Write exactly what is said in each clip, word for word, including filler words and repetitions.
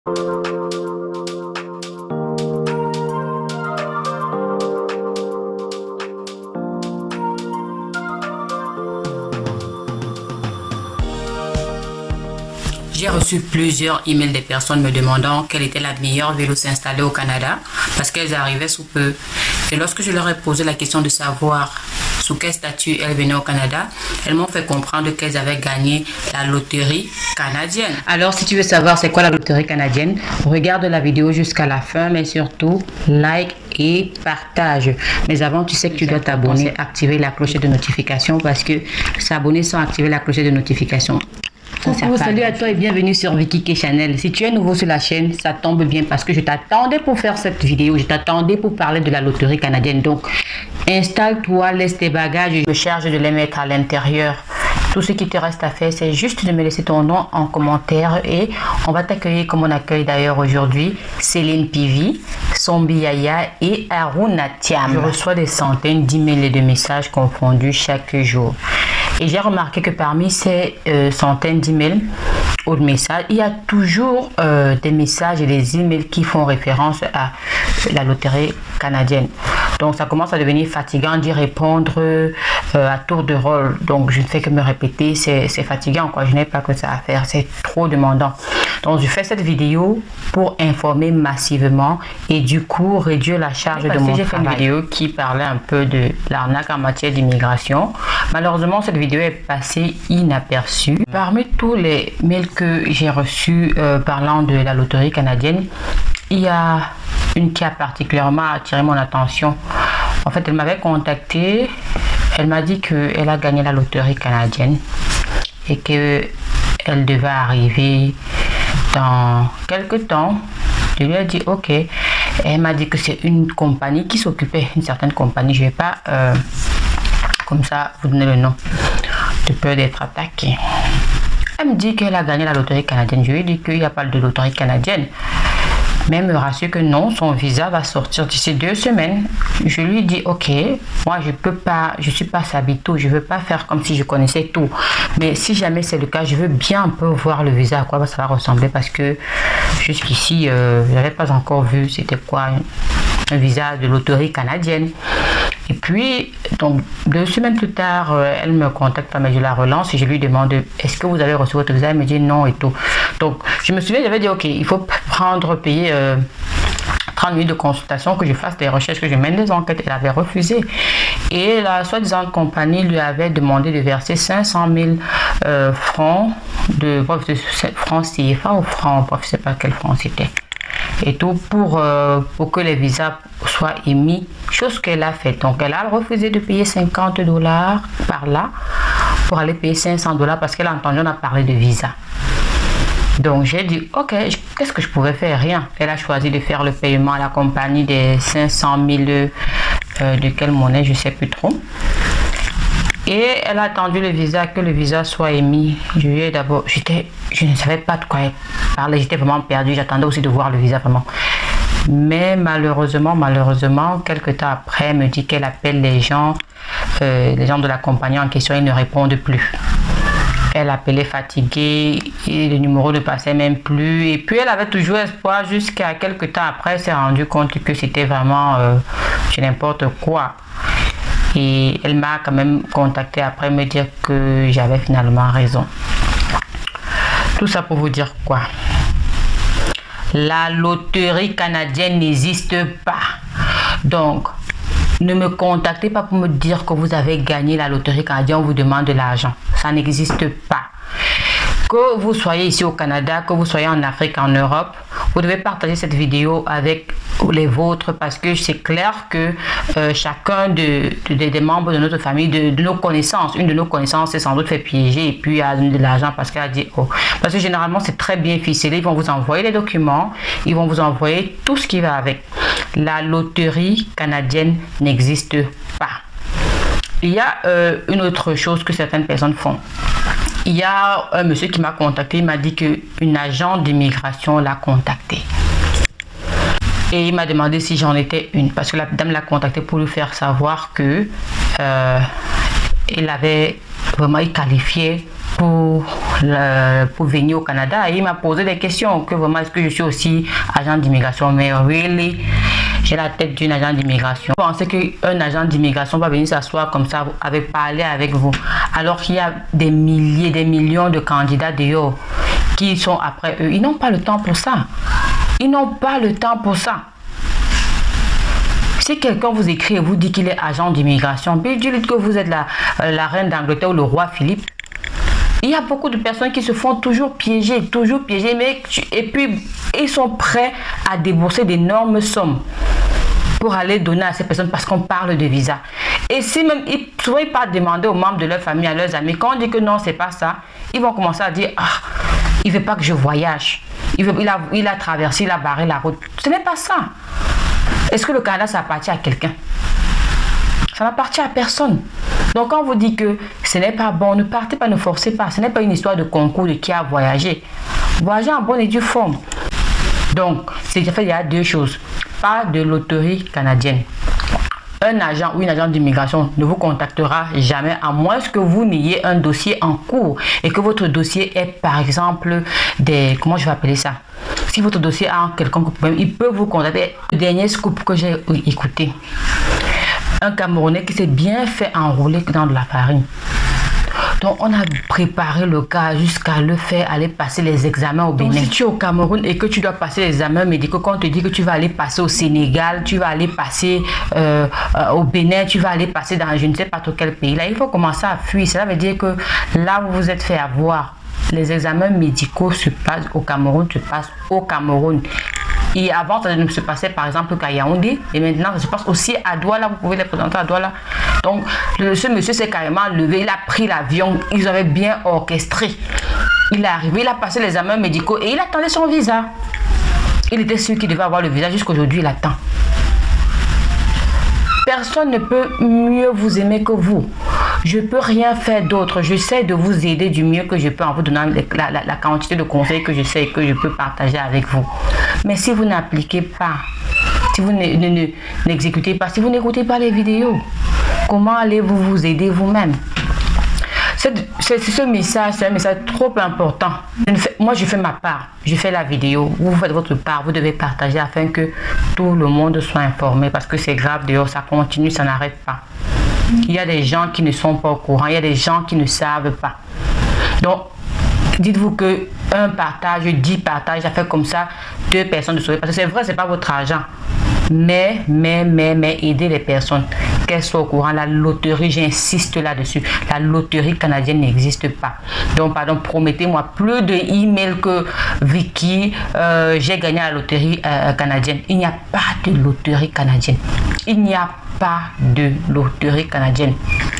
J'ai reçu plusieurs emails des personnes me demandant quelle était la meilleure vélo s'installer au Canada parce qu'elles arrivaient sous peu. Et lorsque je leur ai posé la question de savoir sous quel statut elles venaient au Canada, elles m'ont fait comprendre qu'elles avaient gagné la loterie canadienne. Alors si tu veux savoir c'est quoi la loterie canadienne, regarde la vidéo jusqu'à la fin, mais surtout like et partage. Mais avant, tu sais que tu dois t'abonner, activer la cloche de notification parce que s'abonner sans activer la cloche de notification, coucou, salut à toi et bienvenue sur Vicky K Channel. Si tu es nouveau sur la chaîne, ça tombe bien parce que je t'attendais pour faire cette vidéo. Je t'attendais pour parler de la loterie canadienne. Donc, installe-toi, laisse tes bagages. Je charge de les mettre à l'intérieur. Tout ce qui te reste à faire, c'est juste de me laisser ton nom en commentaire et on va t'accueillir comme on accueille d'ailleurs aujourd'hui Céline Pivi, Sombi Yaya et Aruna Thiam. Je reçois des centaines d'emails et de messages confondus chaque jour. Et j'ai remarqué que parmi ces euh, centaines d'emails ou de messages, il y a toujours euh, des messages et des emails qui font référence à la loterie canadienne. Donc ça commence à devenir fatigant d'y répondre euh, à tour de rôle. Donc je ne fais que me répéter, c'est fatigant quoi. Je n'ai pas que ça à faire, c'est trop demandant. Donc je fais cette vidéo pour informer massivement et du coup réduire la charge de mon travail. J'ai fait une vidéo qui parlait un peu de l'arnaque en matière d'immigration. Malheureusement cette vidéo est passée inaperçue. Parmi tous les mails que j'ai reçus euh, parlant de la loterie canadienne, il y a une qui a particulièrement attiré mon attention. En fait, elle m'avait contacté, elle m'a dit qu'elle a gagné la loterie canadienne et qu'elle devait arriver dans quelques temps. Je lui ai dit ok. Elle m'a dit que c'est une compagnie qui s'occupait, une certaine compagnie, je ne vais pas euh, comme ça vous donner le nom, de peur d'être attaquée. Elle me dit qu'elle a gagné la loterie canadienne. Je lui ai dit qu'il n'y a pas de loterie canadienne. Mais elle me rassure que non, son visa va sortir d'ici deux semaines. Je lui dis ok, moi je peux pas, je suis pas Sabito, je veux pas faire comme si je connaissais tout. Mais si jamais c'est le cas, je veux bien un peu voir le visa, à quoi ça va ressembler parce que jusqu'ici, euh, je n'avais pas encore vu c'était quoi un, un visa de loterie canadienne. Et puis, donc, deux semaines plus tard, euh, elle me contacte, mais je la relance et je lui demande est-ce que vous avez reçu votre visa? Elle me dit non et tout. Donc, je me souviens, j'avais dit ok, il faut prendre, payer euh, trente minutes de consultation, que je fasse des recherches, que je mène des enquêtes. Elle avait refusé. Et la soi-disant compagnie lui avait demandé de verser cinq cent mille euh, francs, de, de francs C F A ou francs, je ne sais pas quel franc c'était. Et tout pour, euh, pour que les visas soient émis, chose qu'elle a fait. Donc elle a refusé de payer cinquante dollars par là pour aller payer cinq cents dollars parce qu'elle a entendu on a parlé de visa. Donc j'ai dit ok, qu'est-ce que je pouvais faire? Rien. Elle a choisi de faire le paiement à la compagnie des cinq cent mille euh, de quelle monnaie, je ne sais plus trop. Et elle a attendu le visa, que le visa soit émis. Je lui ai d'abord, j'étais, je ne savais pas de quoi elle parlait, j'étais vraiment perdue. J'attendais aussi de voir le visa vraiment. Mais malheureusement, malheureusement, quelques temps après, elle me dit qu'elle appelle les gens, euh, les gens de la compagnie en question, ils ne répondent plus. Elle appelait fatiguée et le numéro ne passait même plus. Et puis elle avait toujours espoir jusqu'à quelques temps après, elle s'est rendue compte que c'était vraiment euh, n'importe quoi. Et elle m'a quand même contacté après me dire que j'avais finalement raison. Tout ça pour vous dire quoi? La loterie canadienne n'existe pas. Donc, ne me contactez pas pour me dire que vous avez gagné la loterie canadienne, on vous demande de l'argent. Ça n'existe pas. Que vous soyez ici au Canada, que vous soyez en Afrique, en Europe, vous devez partager cette vidéo avec les vôtres parce que c'est clair que euh, chacun de, de, de, des membres de notre famille, de, de nos connaissances, une de nos connaissances s'est sans doute fait piéger et puis a donné de l'argent parce qu'elle a dit oh. Parce que généralement c'est très bien ficelé, ils vont vous envoyer les documents, ils vont vous envoyer tout ce qui va avec. La loterie canadienne n'existe pas. Il y a euh, une autre chose que certaines personnes font. Il y a un monsieur qui m'a contacté, il m'a dit qu'une agent d'immigration l'a contacté. Et il m'a demandé si j'en étais une, parce que la dame l'a contacté pour lui faire savoir que euh, il avait vraiment qualifié pour, le, pour venir au Canada. Et il m'a posé des questions, que vraiment, est-ce que je suis aussi agent d'immigration? Mais really, j'ai la tête d'une agent d'immigration. Vous pensez qu'un agent d'immigration va venir s'asseoir comme ça, avec parler avec vous, alors qu'il y a des milliers, des millions de candidats dehors qui sont après eux. Ils n'ont pas le temps pour ça. Ils n'ont pas le temps pour ça. Si quelqu'un vous écrit et vous dit qu'il est agent d'immigration, puis dites que vous êtes la, la reine d'Angleterre ou le roi Philippe, il y a beaucoup de personnes qui se font toujours piéger, toujours piéger, mais et puis ils sont prêts à débourser d'énormes sommes pour aller donner à ces personnes parce qu'on parle de visa. Et si même, ils, souvent ils partent demander aux membres de leur famille, à leurs amis, quand on dit que non, c'est pas ça, ils vont commencer à dire, ah, il veut pas que je voyage, il, veut, il, a, il a traversé, il a barré la route. Ce n'est pas ça. Est-ce que le Canada, ça appartient à quelqu'un? Ça n'appartient à personne. Donc quand on vous dit que ce n'est pas bon, ne partez pas, ne forcez pas. Ce n'est pas une histoire de concours de qui a voyagé. Voyagez en bonne et due forme. Donc, c'est fait, il y a deux choses. Pas de loterie canadienne. Un agent ou une agent d'immigration ne vous contactera jamais à moins que vous n'ayez un dossier en cours et que votre dossier est par exemple des... Comment je vais appeler ça? Si votre dossier a quelconque problème, il peut vous contacter. Le dernier scoop que j'ai écouté. Un Camerounais qui s'est bien fait enrouler dans de la farine. Donc, on a préparé le cas jusqu'à le faire aller passer les examens au Bénin. Donc, si tu es au Cameroun et que tu dois passer les examens médicaux, quand on te dit que tu vas aller passer au Sénégal, tu vas aller passer euh, euh, au Bénin, tu vas aller passer dans je ne sais pas trop quel pays, là, il faut commencer à fuir. Cela veut dire que là, vous vous êtes fait avoir. Les examens médicaux se passent au Cameroun, se passent au Cameroun. Et avant, ça ne se passait par exemple qu'à Yaoundé. Et maintenant, ça se passe aussi à Douala. Vous pouvez les présenter à Douala. Donc, le, ce monsieur s'est carrément levé. Il a pris l'avion. Ils avaient bien orchestré. Il est arrivé, il a passé les examens médicaux et il attendait son visa. Il était sûr qu'il devait avoir le visa. Jusqu'aujourd'hui, il attend. Personne ne peut mieux vous aimer que vous. Je ne peux rien faire d'autre. J'essaie de vous aider du mieux que je peux en vous donnant la, la, la quantité de conseils que je sais et que je peux partager avec vous. Mais si vous n'appliquez pas, si vous n'exécutez pas, si vous n'écoutez pas les vidéos, comment allez-vous vous aider vous-même? Ce message, c'est un message trop important. Moi, je fais ma part. Je fais la vidéo. Vous faites votre part. Vous devez partager afin que tout le monde soit informé. Parce que c'est grave dehors. Ça continue, ça n'arrête pas. Il y a des gens qui ne sont pas au courant. Il y a des gens qui ne savent pas. Donc, dites-vous que un partage, dix partages, ça fait comme ça deux personnes de sauver. Parce que c'est vrai, c'est pas votre argent. Mais, mais, mais, mais, aider les personnes, qu'elles soient au courant. La loterie, j'insiste là-dessus. La loterie canadienne n'existe pas. Donc, pardon, promettez-moi plus de emails que Vicky, euh, j'ai gagné la loterie euh, canadienne. Il n'y a pas de loterie canadienne. Il n'y a pas de loterie canadienne.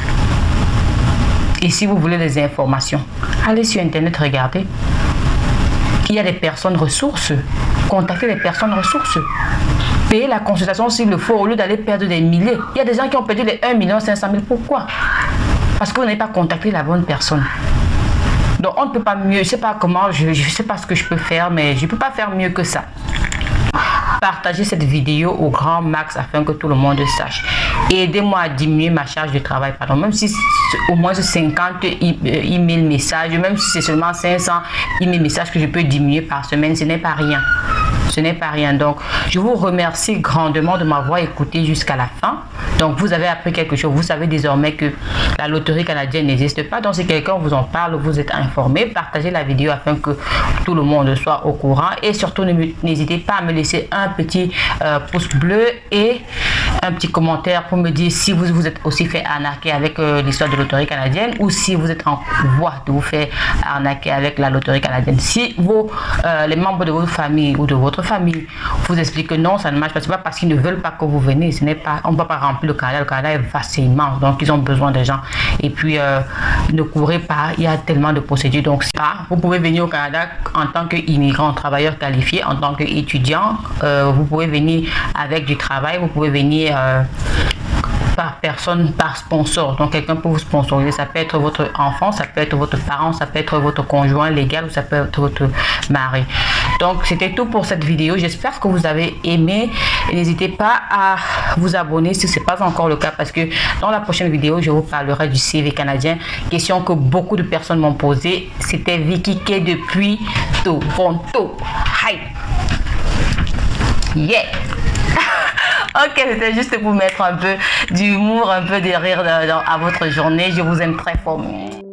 Et si vous voulez des informations, allez sur Internet, regardez. Il y a des personnes ressources. Contactez les personnes ressources. Payez la consultation s'il le faut au lieu d'aller perdre des milliers. Il y a des gens qui ont perdu les un million cinq cent mille. Pourquoi? Parce que vous n'avez pas contacté la bonne personne. Donc on ne peut pas mieux. Je ne sais pas comment, je ne sais pas ce que je peux faire, mais je ne peux pas faire mieux que ça. Partagez cette vidéo au grand max afin que tout le monde sache. Et aidez-moi à diminuer ma charge de travail. Pardon. Même si c'est au moins cinquante emails messages, même si c'est seulement cinq cents emails messages que je peux diminuer par semaine, ce n'est pas rien. Ce n'est pas rien. Donc, je vous remercie grandement de m'avoir écouté jusqu'à la fin. Donc, vous avez appris quelque chose. Vous savez désormais que la loterie canadienne n'existe pas. Donc, si quelqu'un vous en parle, vous êtes informé. Partagez la vidéo afin que tout le monde soit au courant. Et surtout, n'hésitez pas à me laisser un petit euh, pouce bleu et un petit commentaire pour me dire si vous vous êtes aussi fait arnaquer avec euh, l'histoire de la loterie canadienne ou si vous êtes en voie de vous faire arnaquer avec la loterie canadienne. Si vos, euh, les membres de votre famille ou de votre famille vous expliquent que non, ça ne marche pas, c'est pas parce qu'ils ne veulent pas que vous venez, ce n'est pas, on ne peut pas remplir le Canada, le Canada est vaste, c'est immense, donc ils ont besoin des gens. Et puis euh, ne courez pas, il y a tellement de procédures, donc pas. Vous pouvez venir au Canada en tant qu'immigrant, travailleur qualifié, en tant qu'étudiant, euh, vous pouvez venir avec du travail, vous pouvez venir euh, par personne, par sponsor. Donc quelqu'un peut vous sponsoriser, ça peut être votre enfant, ça peut être votre parent, ça peut être votre conjoint légal ou ça peut être votre mari. Donc c'était tout pour cette vidéo. J'espère que vous avez aimé. N'hésitez pas à vous abonner si ce n'est pas encore le cas, parce que dans la prochaine vidéo je vous parlerai du C V canadien, question que beaucoup de personnes m'ont posée. C'était Vicky K depuis Toronto. Hi. Yeah. Ok, c'était juste pour mettre un peu d'humour, un peu de rire dans, dans, à votre journée. Je vous aime très fort.